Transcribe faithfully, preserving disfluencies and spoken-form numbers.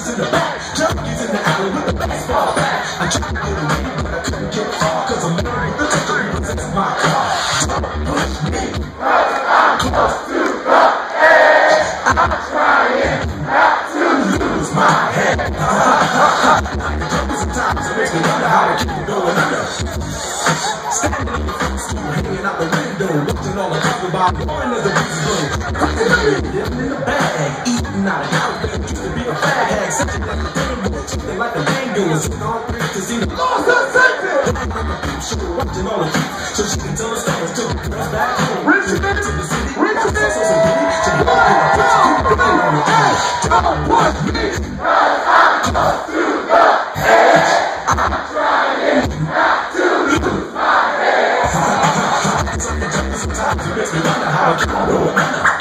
Gangsters in the back, junkies in the alley with the baseball bat. I tried to get away, but I couldn't get far, cause I'm married with the three represents my car. Don't push me, close to the edge. I'm trying not to lose my head. I can jump sometimes, it makes me wonder how I keep going under. Standing in the front stool, hanging out the window, watching all the people by blowing as the breeze blows. Living in the bag, eating out of house, but used to be a fag hag, such like a rainbow, something like a mango, and sitting on three to see the Lord's Satan. Like a peep show, watching all the people, so she can tell the stories to the girls back home. Rich to the city, rich to the city, so you know don't push me, cause I'm close to the edge. I'm trying not to lose my head. Sometimes it makes me wonder how I keep going under.